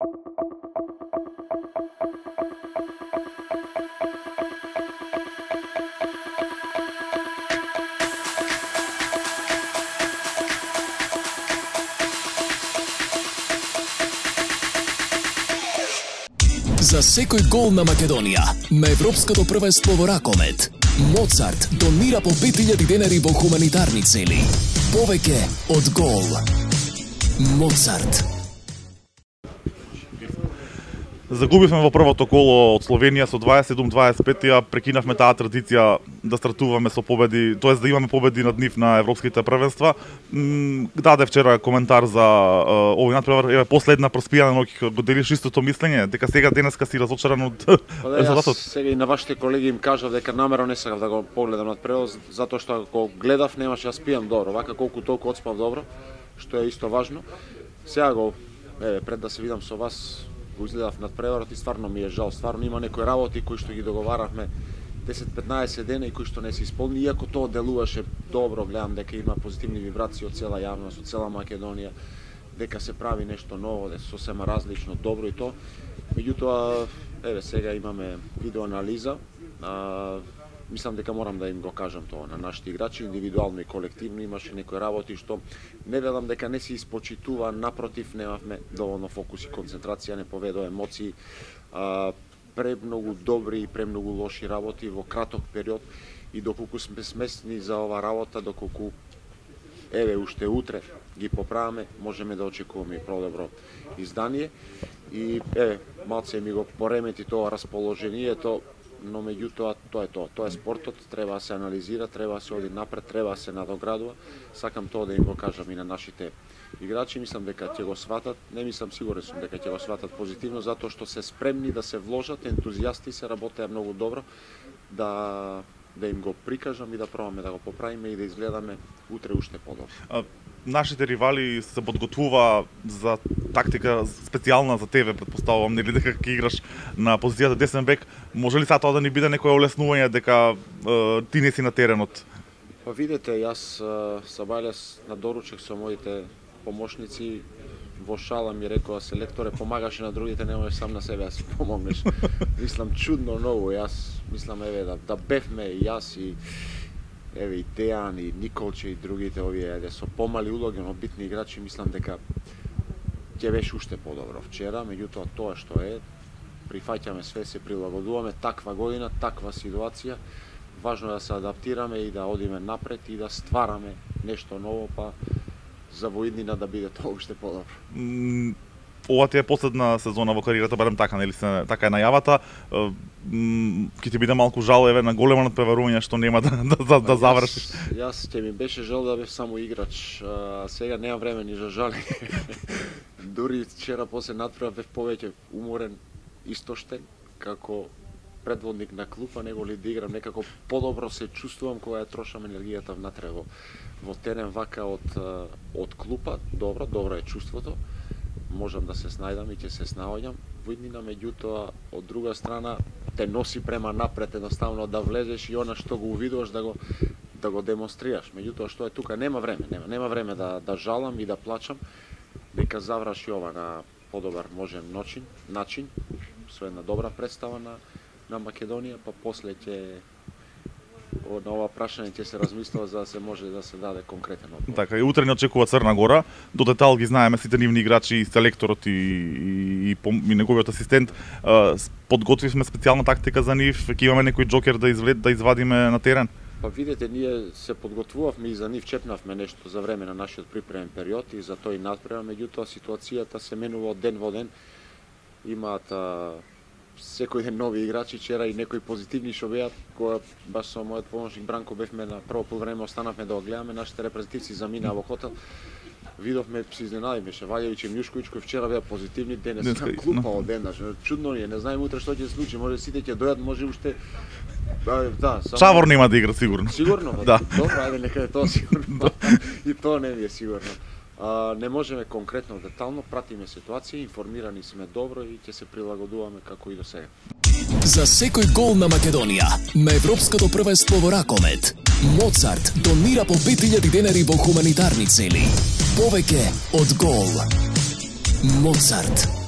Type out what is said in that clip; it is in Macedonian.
За секој гол на Македонија на Европското првенство во ракомет, Моцарт донира по 5000 денари во хуманитарни цели. Повеќе од гол. Моцарт. Загубивме во првото коло од Словенија со 27-25, ја прекинавме таа традиција да стартуваме со победи, тоест да имаме победи над нив на европските првенства. Даде вчера коментар за овој натпревар, еве последна проспијана ноќ, го делиш истото мислење, дека сега денеска си разочаран од резултатот? Сега и на вашите колеги им кажав дека намерно не сакав да го погледам натпревар, затоа што ако гледав немаше да спијам добро, вака колку толку одспав добро, што е исто важно. Сега го пред да се видам со вас, го изгледав надпреварот и стварно ми е жал. Стварно има некои работи кои што ги договаравме 10-15 дена и кои што не се исполни, иако тоа делуваше добро, гледам дека има позитивни вибрации од цела јавност, од цела Македонија, дека се прави нешто ново, дека сосема различно, добро и тоа. Меѓутоа, еве сега имаме видеоанализа. Мислам дека морам да им го кажам тоа на нашите играчи, индивидуално и колективно имаше некои работи што не велам дека не се испочитува, напротив, немавме доволно фокус и концентрација, не поведува емоции, премногу добри и премногу лоши работи во краток период и доколку сме смесни за ова работа, доколку еве уште утре ги поправаме, можеме да очекуваме и подобро издание и еве малце ми го поремети тоа расположението. Но меѓутоа тоа е тоа. Тоа е спортот, треба да се анализира, треба да се оди напред, треба да се надоградува. Сакам тоа да им го кажам и на нашите играчи, мислам дека ќе го сватат, не мислам, сигурен сум дека ќе го сватат позитивно, затоа што се спремни да се вложат, ентузијасти се, работеа многу добро, да им го прикажам и да пробаме да го поправиме и да изгледаме утре уште подобро. Нашите ривали се подготвува за тактика специјална за тебе, претпоставувам, нели дека ќе играш на позицијата десен бек. Може ли тоа да ни биде некое олеснување дека ти не си на теренот? Па видете, јас Сабајлес на доручек со моите помошници во шала ми рекоа селекторе, помагаше на другите, не можеш сам на себе да си помогнеш. Мислам чудно ново, јас мислам еве да бевме и јас и еве и Дејан и Николче и другите овие со помали улоги, но битни играчи, мислам дека ќе беше уште подобро вчера, меѓутоа тоа што е, прифаќаме све, се прилагодуваме, таква година, таква ситуација, важно е да се адаптираме и да одиме напред и да ствараме нешто ново, па за во иднина да биде тоа уште подобро. Ова ти е последна сезона во кариерата, барем така, нели така е најавата. Ќе ти биде малку жал еве на големо надпреварување што нема да завршиш. Јас ќе ми беше жал да бев само играч, сега немам време ни за жалење. Дури вчера после надпревар бев повеќе уморен, истоштен, како предводник на клупа, него ли да играм, некако подобро се чувствувам кога ја трошам енергијата внатре во терен вака од клупа. Добро е чувството. Можам да се снајдам и ќе се снаоѓам во иднина, меѓутоа од друга страна те носи према напред, едноставно да влезеш и она што го увидуваш да го демонстрираш. Меѓутоа што е тука, нема време да жалам и да плачам, дека заврши ова на подобар можен начин, со една добра представа на Македонија, па после ќе на ова прашање ќе се размислува за да се може да се даде конкретен одговор. Така, и утре не очекува Црна Гора. До детал ги знаеме сите нивни играчи, и селекторот и неговиот асистент. Подготвивме специјална тактика за нив, ќе имаме некој џокер да извадиме на терен. Па видете, ние се подготвувавме и за нив чепнавме нешто за време на нашиот припремен период и за тој надпрема, меѓутоа ситуацијата се менува од ден во ден. Имаат секој ден нови играчи, вчера и некои позитивни што беа, кога баш со мојот помошник Бранко бевме на прво полувреме, останавме да го гледаме, нашите репрезентативци заминаа во хотел. Видовме, се изненадивме, Шеваљевиќ и Мјушковиќ кои вчера беа позитивни, денес на клупа одеднаш. Чудно е, не знаеме утре што ќе се случи, може сите ќе дојдат, може уште Чавор нема да игра сигурно. Сигурно? Да. Добро, ајде нека е тоа сигурно. И тоа не ми е сигурно. Не можеме конкретно, детално, пратиме ситуација, информирани сме добро и ќе се прилагодуваме како и до сега. За секој гол на Македонија на Европското првенство во ракомет, Моцарт донира по 5000 денари во хуманитарни цели. Повеќе од гол. Моцарт.